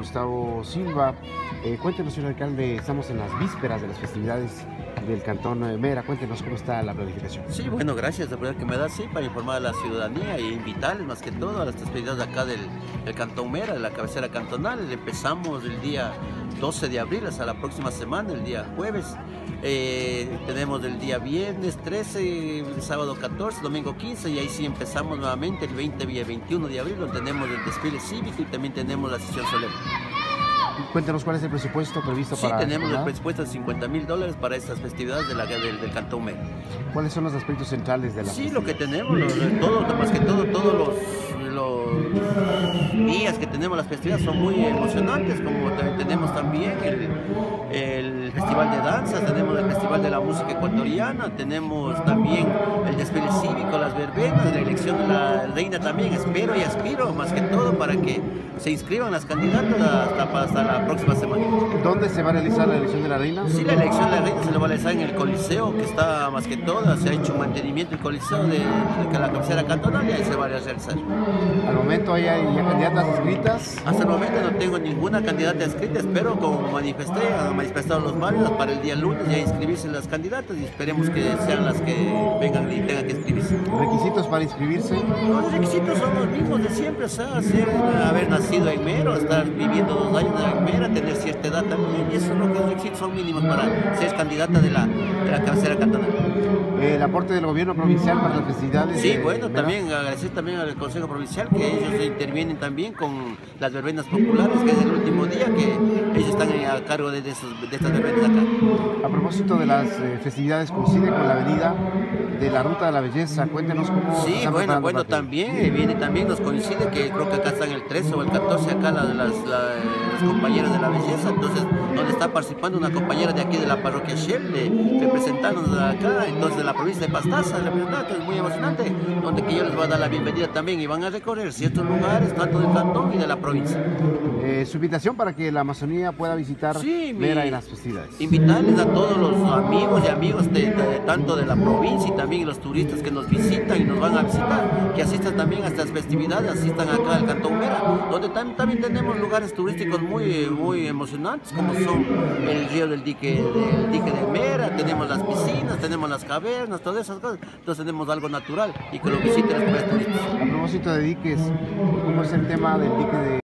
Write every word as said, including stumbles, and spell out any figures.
Gustavo Silva. Eh, cuéntenos, señor alcalde, estamos en las vísperas de las festividades del Cantón Mera. Cuéntenos cómo está la planificación. Sí, bueno, gracias, la oportunidad que me da, sí, para informar a la ciudadanía e invitarles más que todo a las festividades de acá del, del Cantón Mera, de la cabecera cantonal. Empezamos el día doce de abril hasta la próxima semana, el día jueves. Eh, tenemos el día viernes trece, el sábado catorce, domingo quince, y ahí sí empezamos nuevamente el veinte y veintiuno de abril, donde tenemos el desfile cívico y también tenemos la sesión solemne. Cuéntenos cuál es el presupuesto previsto Sí, para... Sí, tenemos ¿verdad? el presupuesto de cincuenta mil dólares para estas festividades de la, del, del Cantón Mera. ¿Cuáles son los aspectos centrales de la Sí, festividad? lo que tenemos, lo, todo, más que todo, todos los, los días que tenemos las festividades son muy emocionantes, como tenemos también el, el Festival de Danzas, tenemos el Festival de la Música Ecuatoriana, tenemos también el desfile cívico, las verbenas, la elección de la reina también. Espero y aspiro más que todo para que se inscriban las candidatas hasta, hasta la próxima semana. ¿Dónde se va a realizar la elección de la reina? Sí, la elección de la reina se lo va a realizar en el Coliseo, que está más que todo, se ha hecho un mantenimiento del Coliseo de, de la cabecera cantonal, y ahí se va a realizar. Al momento hay ya candidatas inscritas. Hasta el momento no tengo ninguna candidata inscrita, espero, como manifesté, han manifestado los varios para el día lunes ya inscribirse las candidatas, y esperemos que sean las que vengan y tengan que inscribirse. ¿Requisitos para inscribirse? Los requisitos son los mismos de siempre, o sea, ser, haber nacido en Mero, estar viviendo dos años en Mera, tener cierta edad también, y eso es lo que los requisitos son mínimos para ser candidata de la, de la cabecera cantonal. El aporte del gobierno provincial para las festividades. Sí, de bueno, Mera. también agradecer también al Consejo Provincial que ellos intervienen también con las verbenas populares, que es el último día que ellos están a cargo de, esos, de estas verbenas acá. A propósito de las eh, festividades, coincide con la avenida de la Ruta de la Belleza. Cuéntenos cómo. Sí, están bueno, preparando bueno, para ti. también eh, viene, también nos coincide que creo que acá están el trece o el catorce, acá la, las, la, las compañeras de la belleza, entonces donde está participando una compañera de aquí de la parroquia Shell, de, representándonos acá, entonces de la provincia de Pastaza, representante, es muy emocionante, donde que yo les voy a dar la bienvenida también, y van a recorrer ciertos lugares, tanto del cantón y de la provincia. Eh, su invitación para que la Amazonía pueda visitar Sí, Mera mi- en las festividades. Invitarles a todos los amigos y amigos de, de- tanto de la provincia y también los turistas que nos visitan y nos van a visitar, que asistan también a estas festividades, asistan acá al Cantón Mera, donde tam- también tenemos lugares turísticos muy, muy emocionantes, como son el río del dique, del dique de Mera, tenemos las piscinas, tenemos las cavernas, todas esas cosas, entonces tenemos algo natural y que lo visiten los turistas. A propósito de diques, ¿cómo es el tema del dique de